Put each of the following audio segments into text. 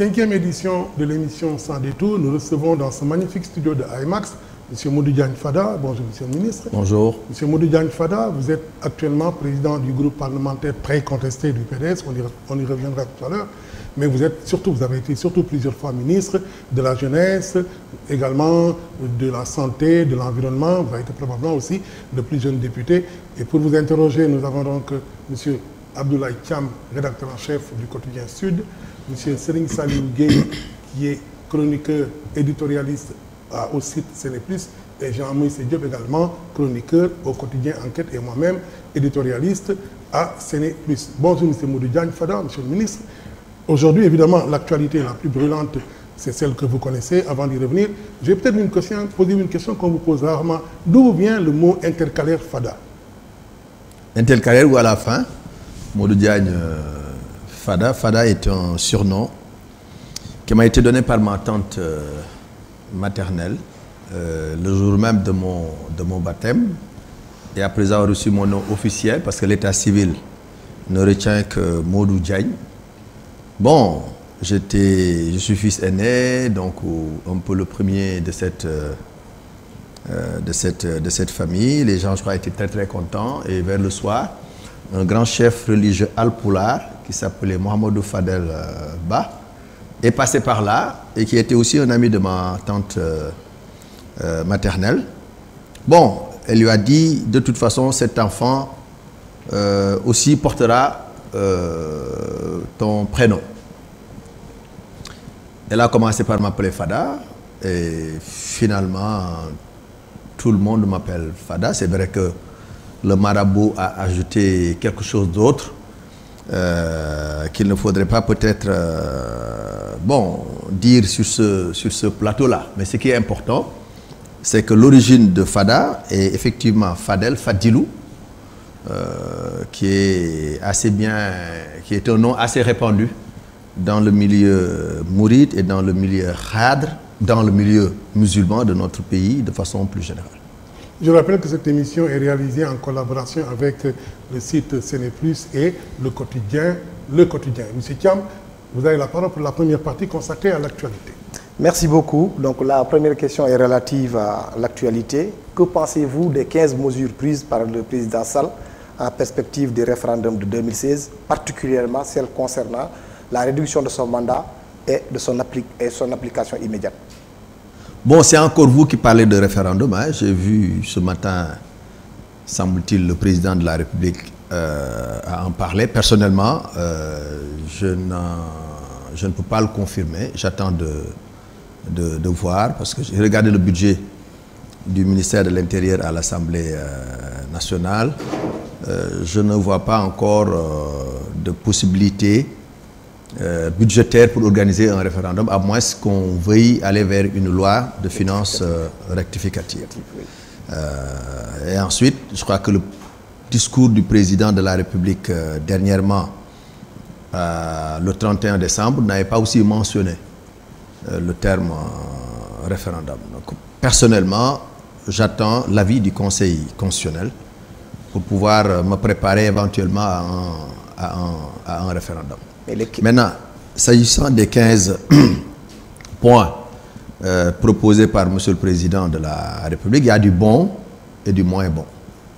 5e édition de l'émission Sans Détour. Nous recevons dans ce magnifique studio de IMAX M. Modou Diagne Fada. Bonjour, Monsieur le ministre. Bonjour. M. Modou Diagne Fada, vous êtes actuellement président du groupe parlementaire très contesté du PDS. On y reviendra tout à l'heure. Mais vous avez été surtout plusieurs fois ministre de la jeunesse, également de la santé, de l'environnement. Vous avez été probablement aussi le plus jeune député. Et pour vous interroger, nous avons donc M. Abdoulaye Thiam, rédacteur en chef du quotidien Sud, M. Serigne Saliou Gueye, qui est chroniqueur éditorialiste au site Sénéplus, et Jean-Moïse Diop également, chroniqueur au quotidien Enquête, et moi-même, éditorialiste à Sénéplus. Bonjour M. Modou Diagne Fada, M. le ministre. Aujourd'hui, évidemment, l'actualité la plus brûlante, c'est celle que vous connaissez. Avant d'y revenir, j'ai peut-être poser une question qu'on vous pose rarement. D'où vient le mot intercalaire Fada? Intercalaire ou à la fin, Modou Diagne Fada. Fada est un surnom qui m'a été donné par ma tante maternelle le jour même de mon baptême. Et après avoir reçu mon nom officiel, parce que l'état civil ne retient que Modou Diagne. Bon, je suis fils aîné, donc un peu le premier de cette famille. Les gens, je crois, étaient très très contents. Et vers le soir, un grand chef religieux alpoulard qui s'appelait Mohamedou Fadel Ba est passé par là et qui était aussi un ami de ma tante maternelle. Bon, elle lui a dit, de toute façon, cet enfant aussi portera ton prénom. Elle a commencé par m'appeler Fada et finalement tout le monde m'appelle Fada. C'est vrai que le marabout a ajouté quelque chose d'autre qu'il ne faudrait pas peut-être dire sur ce plateau-là. Mais ce qui est important, c'est que l'origine de Fada est effectivement Fadilou, qui est un nom assez répandu dans le milieu mouride et dans le milieu khadr, dans le milieu musulman de notre pays de façon plus générale. Je rappelle que cette émission est réalisée en collaboration avec le site Sénéplus et le quotidien. Monsieur Thiam, vous avez la parole pour la première partie consacrée à l'actualité. Merci beaucoup. Donc la première question est relative à l'actualité. Que pensez-vous des 15 mesures prises par le président Sall en perspective du référendum de 2016, particulièrement celles concernant la réduction de son mandat et de son application immédiate? Bon, c'est encore vous qui parlez de référendum. Hein. J'ai vu ce matin, semble-t-il, le président de la République en parler. Personnellement, je ne peux pas le confirmer. J'attends de voir, parce que j'ai regardé le budget du ministère de l'Intérieur à l'Assemblée nationale. Je ne vois pas encore de possibilité budgétaire pour organiser un référendum, à moins qu'on veuille aller vers une loi de finances rectificative. Et ensuite, je crois que le discours du président de la République dernièrement, le 31 décembre, n'avait pas aussi mentionné le terme référendum. Donc, personnellement, j'attends l'avis du Conseil constitutionnel pour pouvoir me préparer éventuellement à un référendum. Maintenant, s'agissant des 15 points proposés par M. le Président de la République, il y a du bon et du moins bon.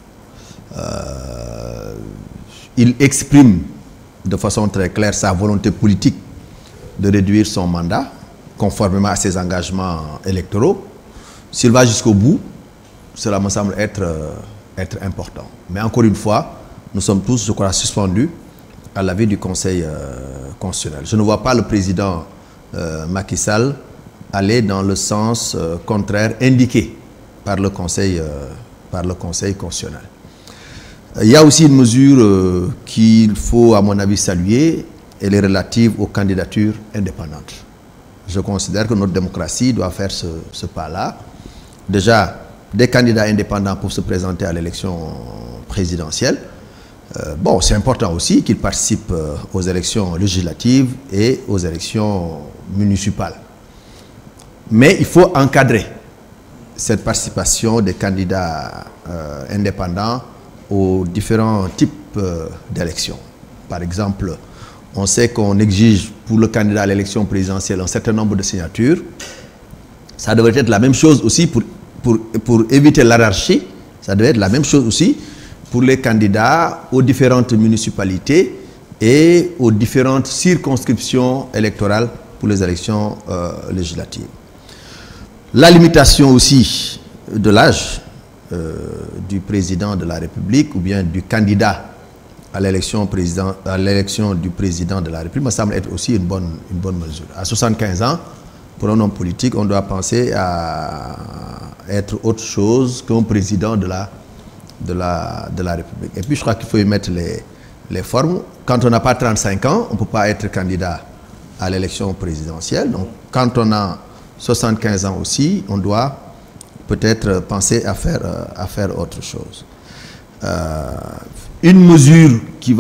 Il exprime de façon très claire sa volonté politique de réduire son mandat, conformément à ses engagements électoraux. S'il va jusqu'au bout, cela me semble être important. Mais encore une fois, nous sommes tous, je crois, suspendus à l'avis du Conseil constitutionnel. Je ne vois pas le président Macky Sall aller dans le sens contraire indiqué par le Conseil constitutionnel. Il y a aussi une mesure qu'il faut, à mon avis, saluer. Elle est relative aux candidatures indépendantes. Je considère que notre démocratie doit faire ce pas-là. Déjà, des candidats indépendants pour se présenter à l'élection présidentielle. Bon, c'est important aussi qu'ils participent aux élections législatives et aux élections municipales. Mais il faut encadrer cette participation des candidats indépendants aux différents types d'élections. Par exemple, on sait qu'on exige pour le candidat à l'élection présidentielle un certain nombre de signatures, ça devrait être la même chose aussi pour éviter l'anarchie, ça devrait être la même chose aussi pour les candidats aux différentes municipalités et aux différentes circonscriptions électorales pour les élections législatives. La limitation aussi de l'âge du président de la République ou bien du candidat à l'élection du président de la République me semble être aussi une bonne mesure. À 75 ans, pour un homme politique, on doit penser à être autre chose qu'un président de la République. Et puis je crois qu'il faut y mettre les formes. Quand on n'a pas 35 ans, on ne peut pas être candidat à l'élection présidentielle. Donc quand on a 75 ans aussi, on doit peut-être penser à faire autre chose. Une mesure qui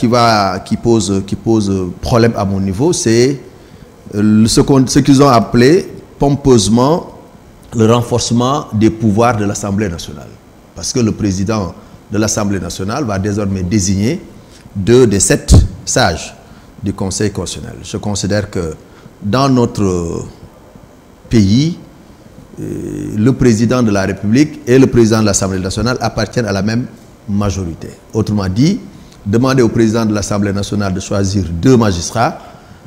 pose problème à mon niveau, c'est ce qu'ils ont appelé pompeusement le renforcement des pouvoirs de l'Assemblée nationale. Parce que le président de l'Assemblée nationale va désormais désigner 2 des 7 sages du Conseil constitutionnel. Je considère que dans notre pays, le président de la République et le président de l'Assemblée nationale appartiennent à la même majorité. Autrement dit, demander au président de l'Assemblée nationale de choisir 2 magistrats,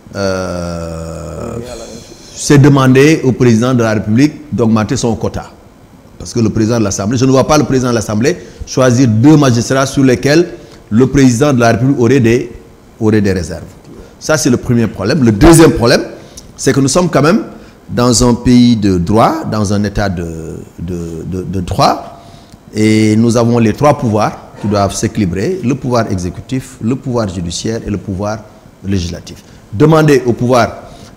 c'est demander au président de la République d'augmenter son quota. Parce que le président de l'Assemblée, je ne vois pas le président de l'Assemblée choisir 2 magistrats sur lesquels le président de la République aurait des réserves. Ça, c'est le premier problème. Le deuxième problème, c'est que nous sommes quand même dans un pays de droit, dans un état de droit, et nous avons les 3 pouvoirs qui doivent s'équilibrer, le pouvoir exécutif, le pouvoir judiciaire et le pouvoir législatif. Demander au pouvoir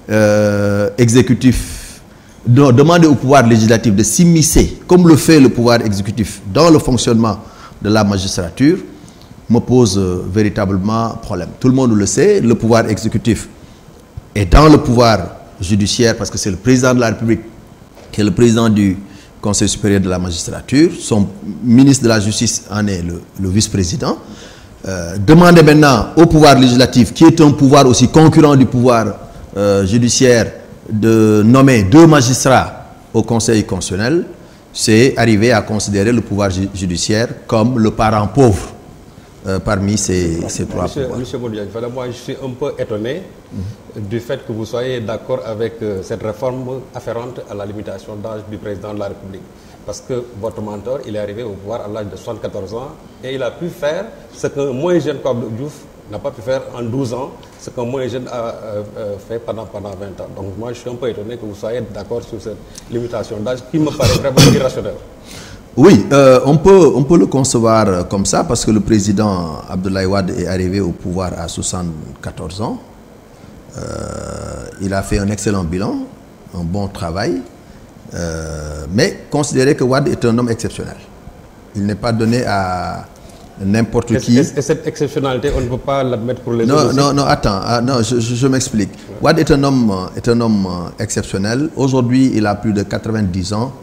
demander au pouvoir législatif de s'immiscer, comme le fait le pouvoir exécutif, dans le fonctionnement de la magistrature, me pose véritablement problème. Tout le monde le sait, le pouvoir exécutif est dans le pouvoir judiciaire parce que c'est le président de la République qui est le président du Conseil supérieur de la magistrature. Son ministre de la Justice en est le vice-président. Demander maintenant au pouvoir législatif, qui est un pouvoir aussi concurrent du pouvoir judiciaire, de nommer 2 magistrats au Conseil constitutionnel, c'est arriver à considérer le pouvoir judiciaire comme le parent pauvre parmi ces 3 pouvoirs. Monsieur Modiane, moi je suis un peu étonné du fait que vous soyez d'accord avec cette réforme afférente à la limitation d'âge du président de la République. Parce que votre mentor, il est arrivé au pouvoir à l'âge de 74 ans et il a pu faire ce qu'un moins jeune Abdou Diouf n'a pas pu faire en 12 ans, ce qu'un moins jeune a fait pendant 20 ans. Donc moi je suis un peu étonné que vous soyez d'accord sur cette limitation d'âge qui me paraît vraiment irrationnelle. Oui, on peut le concevoir comme ça parce que le président Abdoulaye Wade est arrivé au pouvoir à 74 ans. Il a fait un excellent bilan, un bon travail, mais considérez que Wade est un homme exceptionnel. Il n'est pas donné à n'importe qui. Et cette exceptionnalité, on ne peut pas l'admettre pour les autres. autres. Non, attends, je m'explique. Wade est un homme exceptionnel. Aujourd'hui, il a plus de 90 ans.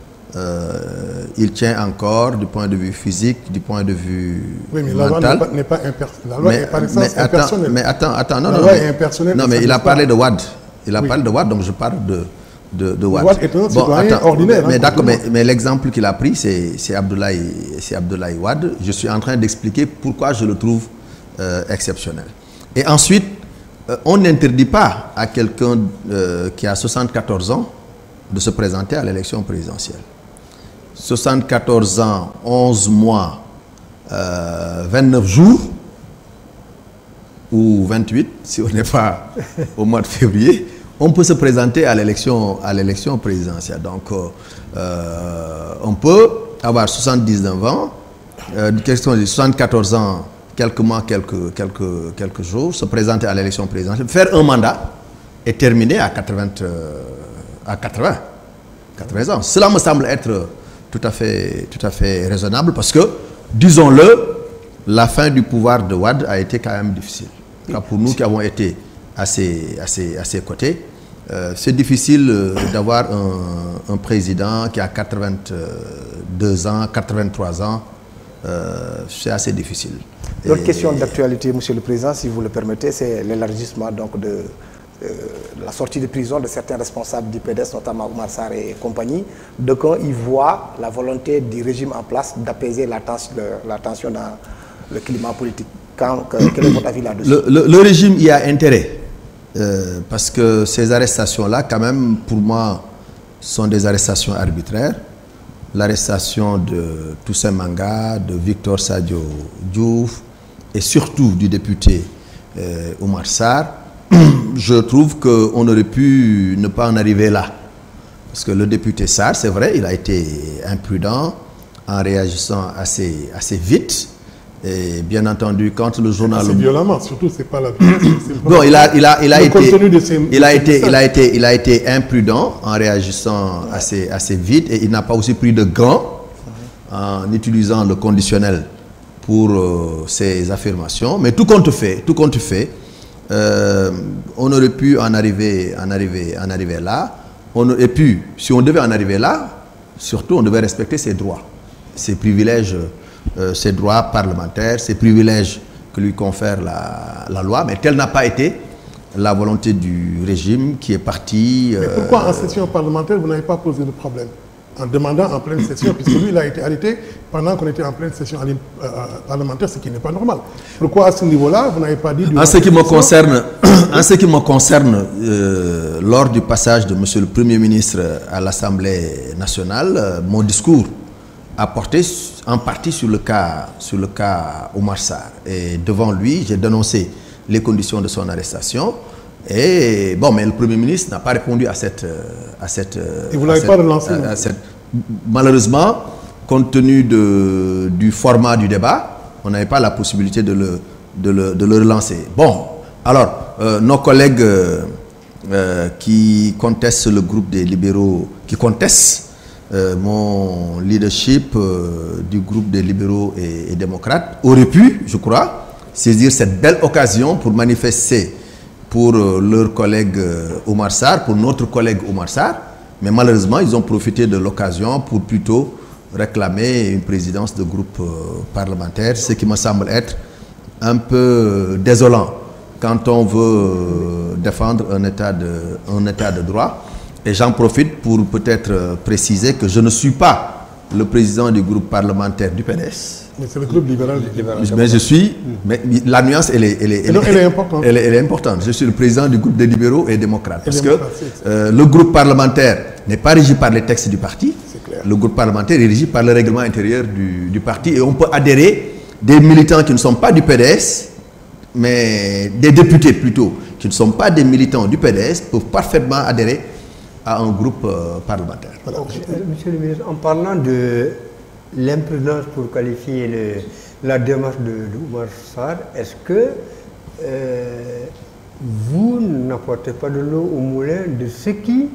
Il tient encore du point de vue physique, du point de vue mental. La loi n'est pas impersonnelle. La loi est par essence impersonnelle. Mais attends, non. La loi est impersonnelle. Non, mais il a parlé de Wade. Il a parlé de Wade, donc je parle de Wade. Wade est un citoyen ordinaire. Mais d'accord, mais l'exemple qu'il a pris, c'est Abdoulaye Wade. Je suis en train d'expliquer pourquoi je le trouve exceptionnel. Et ensuite, on n'interdit pas à quelqu'un qui a 74 ans de se présenter à l'élection présidentielle. 74 ans, 11 mois, 29 jours, ou 28, si on n'est pas au mois de février, on peut se présenter à l'élection présidentielle. Donc, on peut avoir 79 ans, 74 ans, quelques mois, quelques jours, se présenter à l'élection présidentielle, faire un mandat et terminer à 80 ans. Cela me semble être tout à fait raisonnable parce que, disons-le, la fin du pouvoir de Wade a été quand même difficile. Car pour nous qui avons été à ses côtés, c'est difficile d'avoir un président qui a 82 ans, 83 ans. C'est assez difficile. L'autre question d'actualité, Monsieur le Président, si vous le permettez, c'est l'élargissement donc de la sortie de prison de certains responsables du PDS, notamment Oumar Sarr et compagnie. De quand ils voient la volonté du régime en place d'apaiser la tension dans le climat politique. Quel est votre avis là-dessus? Le régime y a intérêt. Parce que ces arrestations-là, quand même, pour moi, sont des arrestations arbitraires. L'arrestation de Toussaint Manga, de Victor Sadio Diouf et surtout du député Oumar Sarr, je trouve qu'on aurait pu ne pas en arriver là. Parce que le député Sarr, c'est vrai, il a été imprudent en réagissant assez vite. Et bien entendu, quand le journal... C'est violemment, surtout, c'est pas la violence. Non, il a été imprudent en réagissant assez vite et il n'a pas aussi pris de gants en utilisant le conditionnel pour ses affirmations. Mais tout compte fait, on aurait pu en arriver là. Et puis, si on devait en arriver là, surtout, on devait respecter ses droits, ses privilèges, ses droits parlementaires, ses privilèges que lui confère la loi. Mais telle n'a pas été la volonté du régime qui est parti... Mais pourquoi en session parlementaire, vous n'avez pas posé le problème? En demandant en pleine session, puisque lui, il a été arrêté pendant qu'on était en pleine session parlementaire, ce qui n'est pas normal. Pourquoi à ce niveau-là, vous n'avez pas dit... En ce qui me concerne, lors du passage de Monsieur le Premier ministre à l'Assemblée nationale, mon discours a porté en partie sur le cas Oumar Sarr. Et devant lui, j'ai dénoncé les conditions de son arrestation. Et bon, mais le Premier ministre n'a pas répondu à cette... Et vous ne l'avez pas relancé? Malheureusement, compte tenu du format du débat, on n'avait pas la possibilité de le relancer. Bon, alors, nos collègues qui contestent le groupe des libéraux, qui contestent mon leadership du groupe des libéraux et démocrates, auraient pu, je crois, saisir cette belle occasion pour manifester pour leur collègue Oumar Sarr, pour notre collègue Oumar Sarr, mais malheureusement, ils ont profité de l'occasion pour plutôt réclamer une présidence de groupe parlementaire, ce qui me semble être un peu désolant quand on veut défendre un état de droit. Et j'en profite pour peut-être préciser que je ne suis pas le président du groupe parlementaire du PDS. Mais c'est le groupe libéral. Mais je suis... Mais la nuance, elle est importante. Elle est importante. Je suis le président du groupe des libéraux et démocrates. Parce que le groupe parlementaire n'est pas régi par les textes du parti. Le groupe parlementaire est régi par le règlement intérieur du parti. Et on peut adhérer des militants qui ne sont pas du PDS, mais des députés plutôt, qui ne sont pas des militants du PDS, peuvent parfaitement adhérer à un groupe parlementaire. Voilà. Monsieur le ministre, en parlant de l'imprudence pour qualifier la démarche de Oumar Sarr, est-ce que vous n'apportez pas de l'eau au moulin de ceux qui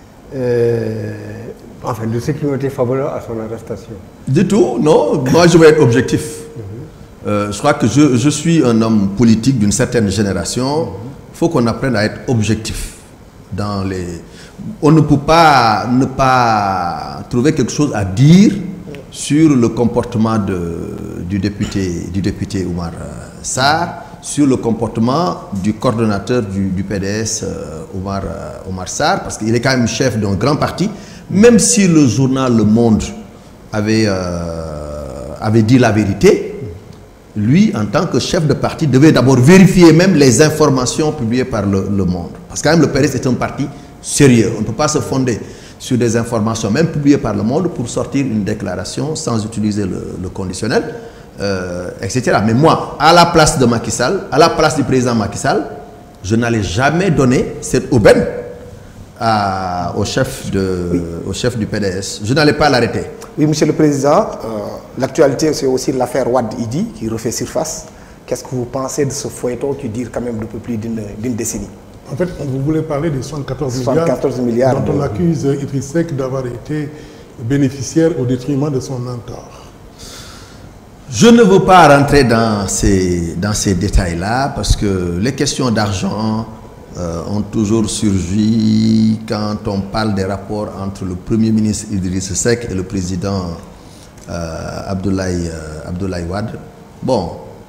ont été favorables à son arrestation? Du tout, non. Moi, je vais être objectif. Je crois que je suis un homme politique d'une certaine génération. Il faut qu'on apprenne à être objectif dans les... On ne peut pas ne pas trouver quelque chose à dire sur le comportement du député Oumar Sarr, sur le comportement du coordonnateur du PDS Oumar Sarr, parce qu'il est quand même chef d'un grand parti, même si le journal Le Monde avait dit la vérité, lui, en tant que chef de parti, devait d'abord vérifier même les informations publiées par le Monde. Parce que quand même le PDS est un parti sérieux. On ne peut pas se fonder sur des informations, même publiées par le Monde, pour sortir une déclaration sans utiliser le conditionnel, etc. Mais moi, à la place de Macky Sall, à la place du président Macky Sall, je n'allais jamais donner cette aubaine au chef du PDS. Je n'allais pas l'arrêter. Oui, Monsieur le Président, l'actualité, c'est aussi l'affaire Wade Idi qui refait surface. Qu'est-ce que vous pensez de ce feuilleton qui dure quand même depuis plus d'une décennie? En fait, vous voulez parler des 74 milliards dont on accuse Idriss Seck d'avoir été bénéficiaire au détriment de son mentor. Je ne veux pas rentrer dans ces détails-là parce que les questions d'argent ont toujours surgi quand on parle des rapports entre le Premier ministre Idriss Seck et le président Abdoulaye Wade. Bon,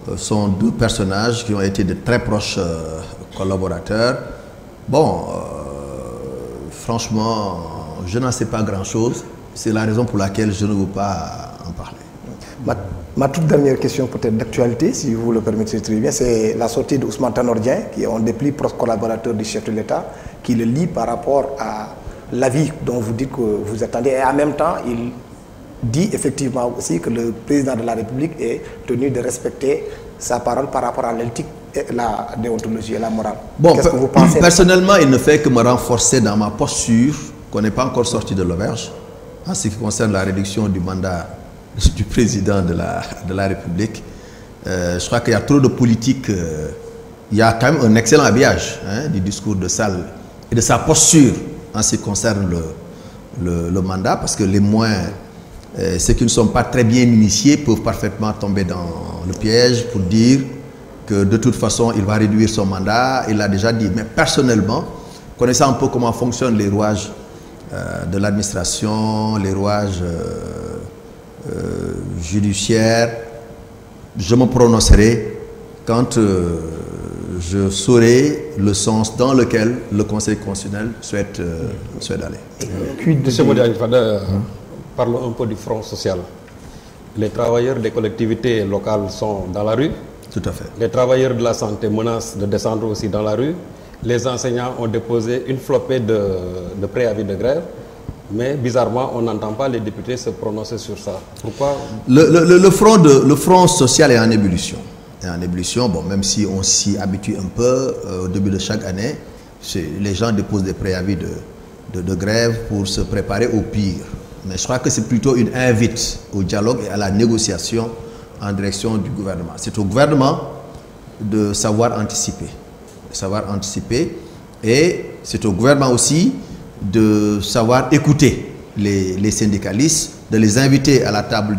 sont deux personnages qui ont été de très proches collaborateurs. Bon, franchement, je n'en sais pas grand-chose. C'est la raison pour laquelle je ne veux pas en parler. Ma toute dernière question peut-être d'actualité, si vous le permettez très bien, c'est la sortie d'Ousmane Tanor Dieng, qui est un des plus proches collaborateurs du chef de l'État, qui le lie par rapport à l'avis dont vous dites que vous attendez. Et en même temps, il dit effectivement aussi que le président de la République est tenu de respecter sa parole par rapport à l'éthique, la déontologie et la morale. Bon, qu'est-ce que vous pensez? Personnellement, il ne fait que me renforcer dans ma posture qu'on n'est pas encore sorti de l'auberge en ce qui concerne la réduction du mandat du président de la République. Je crois qu'il y a trop de politique. Il y a quand même un excellent habillage du discours de Sall et de sa posture en ce qui concerne le mandat, parce que les moins, ceux qui ne sont pas très bien initiés peuvent parfaitement tomber dans le piège pour dire que de toute façon il va réduire son mandat. Il l'a déjà dit. Mais personnellement, connaissant un peu comment fonctionnent les rouages de l'administration, les rouages judiciaires, je me prononcerai quand je saurai le sens dans lequel le Conseil constitutionnel souhaite aller. Monsieur Modiane Fada parle un peu du front social. Les travailleurs des collectivités locales sont dans la rue. Tout à fait. Les travailleurs de la santé menacent de descendre aussi dans la rue. Les enseignants ont déposé une flopée de préavis de grève. Mais bizarrement, on n'entend pas les députés se prononcer sur ça. Pourquoi? Le front social est en ébullition. Bon, même si on s'y habitue un peu au début de chaque année, les gens déposent des préavis de grève pour se préparer au pire. Mais je crois que c'est plutôt une invite au dialogue et à la négociation en direction du gouvernement. C'est au gouvernement de savoir anticiper. Et c'est au gouvernement aussi de savoir écouter les syndicalistes, de les inviter à la table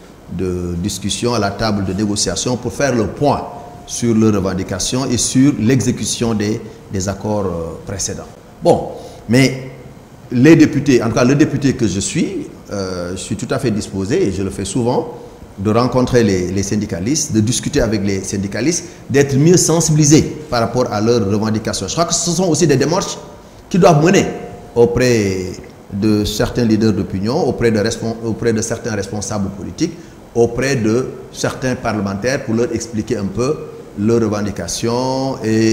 de discussion, à la table de négociation pour faire le point sur leurs revendications et sur l'exécution des accords précédents. Bon, mais les députés, en tout cas le député que je suis tout à fait disposé, et je le fais souvent, de rencontrer les syndicalistes, de discuter avec les syndicalistes, d'être mieux sensibilisés par rapport à leurs revendications. Je crois que ce sont aussi des démarches qui doivent mener auprès de certains leaders d'opinion, auprès de certains responsables politiques, auprès de certains parlementaires pour leur expliquer un peu leurs revendications et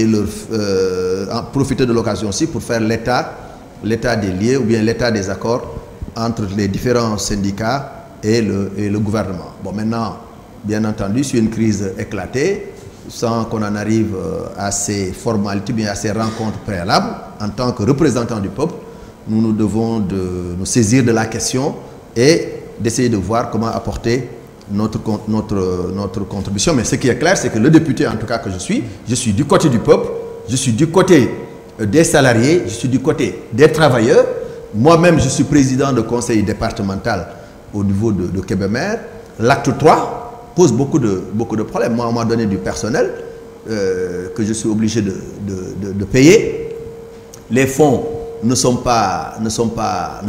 profiter de l'occasion aussi pour faire l'état des lieux ou bien l'état des accords entre les différents syndicats et le gouvernement. Bon, maintenant, bien entendu, si une crise éclatée, sans qu'on en arrive à ces formalités, bien à ces rencontres préalables, en tant que représentants du peuple, nous devons nous saisir de la question et d'essayer de voir comment apporter notre contribution. Mais ce qui est clair, c'est que le député, en tout cas que je suis du côté du peuple, je suis du côté des salariés, je suis du côté des travailleurs. Moi-même, je suis président de conseil départemental au niveau de Kébémer. L'acte 3 pose beaucoup de problèmes. Moi, on m'a donné du personnel que je suis obligé de payer. Les fonds ne sont pas là.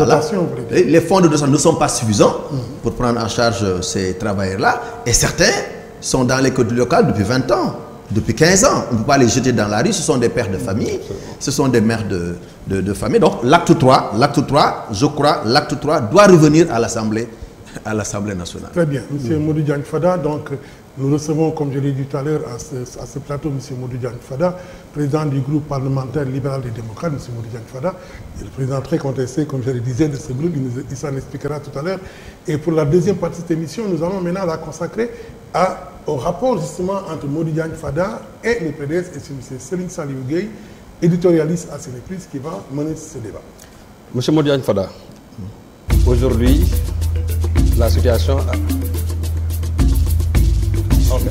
Les fonds de dotation ne sont pas suffisants pour prendre en charge ces travailleurs-là. Et certains sont dans les côtes locales depuis 20 ans, depuis 15 ans. On ne peut pas les jeter dans la rue. Ce sont des pères de famille, ce sont des mères de famille. Donc l'acte 3, je crois, l'acte 3 doit revenir à l'Assemblée nationale. Très bien. Monsieur Modou Diagne Fada, donc nous recevons, comme je l'ai dit tout à l'heure, à ce plateau, M. Modou Diagne Fada, président du groupe parlementaire libéral et démocrate, M. Modou Diagne Fada, et le président très contesté, comme je le disais, de ce groupe, il s'en expliquera tout à l'heure. Et pour la deuxième partie de cette émission, nous allons maintenant la consacrer au rapport justement entre Modou Diagne Fada et le PDS et M. Serigne Saliou Gueye, éditorialiste à Sénéplus, qui va mener ce débat. M. Modou Diagne Fada, aujourd'hui, la situation... Okay.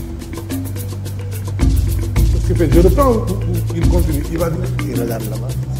Je reprends ou il continue? Il va dire. Il regarde là-bas.